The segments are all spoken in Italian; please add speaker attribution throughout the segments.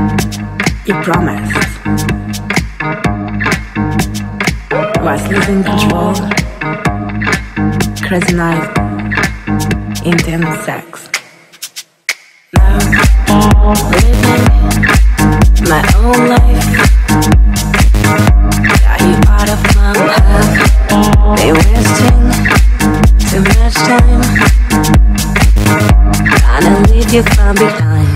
Speaker 1: You promised. Was losing control. Crazy night. Intense sex. Now, living my own life. Got you out of my path. Been wasting too much time. Trying to leave you far behind.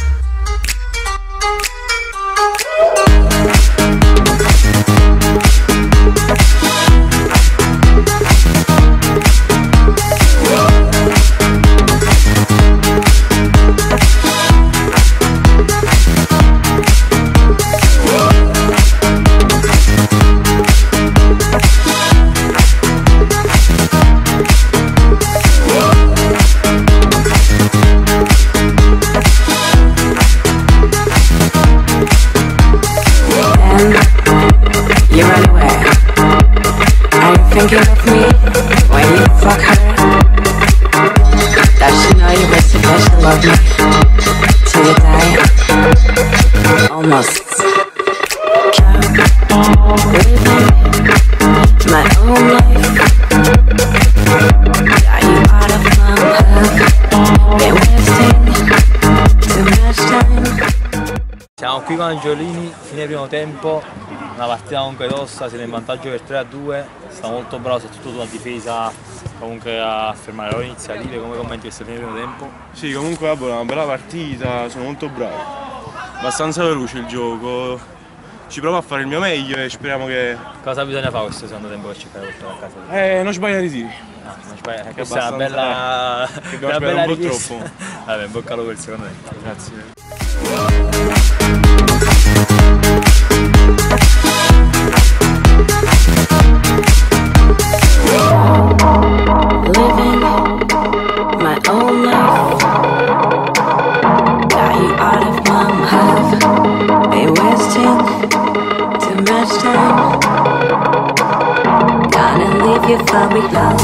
Speaker 1: You run away. Are you thinking of me when you fuck her? Does she know you were supposed to love me till you die? Almost. Living my own life. Got you out of my path. Been wasting too much time.
Speaker 2: Siamo qui con Angiolini, fine primo tempo, una partita comunque tosta, siete in vantaggio per 3-2, sta molto bravo soprattutto sulla difesa, comunque a fermare le loro iniziative. Come commenti questo fine primo tempo?
Speaker 3: Sì, comunque vabbè, una bella partita, sono molto bravi, abbastanza veloce il gioco, ci provo a fare il mio meglio e speriamo che...
Speaker 2: Cosa bisogna fare questo secondo tempo per cercare di portare a casa?
Speaker 3: non sbagliare i tiri.
Speaker 2: Non sbagliare, questa è una bella...
Speaker 3: che dobbiamo sperare un po' troppo.
Speaker 2: Vabbè, in bocca al lupo per il secondo tempo.
Speaker 3: Grazie.
Speaker 1: Living my own life. Got you out of my path. Been wasting too much time. Gonna leave you far behind.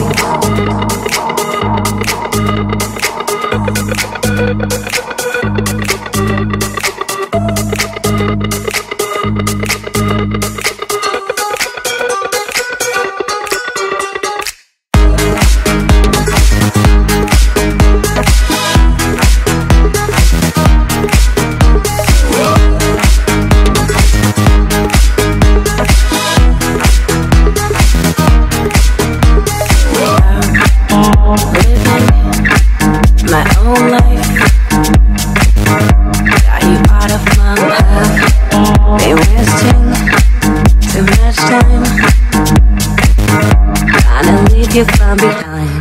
Speaker 1: My own life. Got you out of my path. Been wasting too much time. Trying to leave you far behind.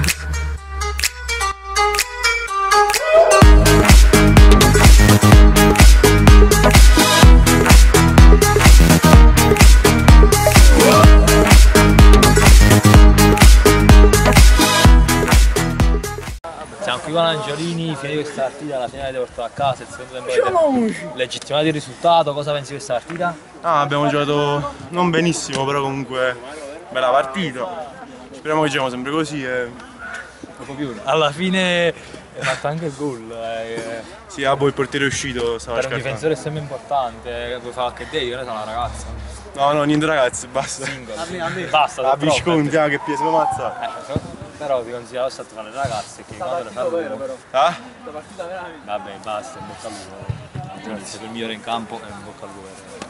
Speaker 2: Siamo qui con Angiolini, fine di questa partita, alla fine avete portato a casa il secondo tempo, avete legittimato il risultato. Cosa pensi di questa partita?
Speaker 3: Abbiamo giocato non benissimo, però comunque bella partita, speriamo che giochiamo sempre così e...
Speaker 2: Poco più. Alla fine hai fatto anche il gol.
Speaker 3: Sì, il portiere è uscito, stava
Speaker 2: Per un
Speaker 3: scartando.
Speaker 2: difensore è sempre importante, puoi fare anche te, io ne sono una ragazza.
Speaker 3: No, niente ragazzi, basta.
Speaker 2: Basta,
Speaker 3: La Visconti, che piede, mi ammazza.
Speaker 2: Però ti consiglio lo stato fare le ragazze che quando le fanno vero.
Speaker 3: Ah?
Speaker 2: Vabbè, basta, in bocca al lupo. Grazie per il migliore in campo e in bocca al lupo.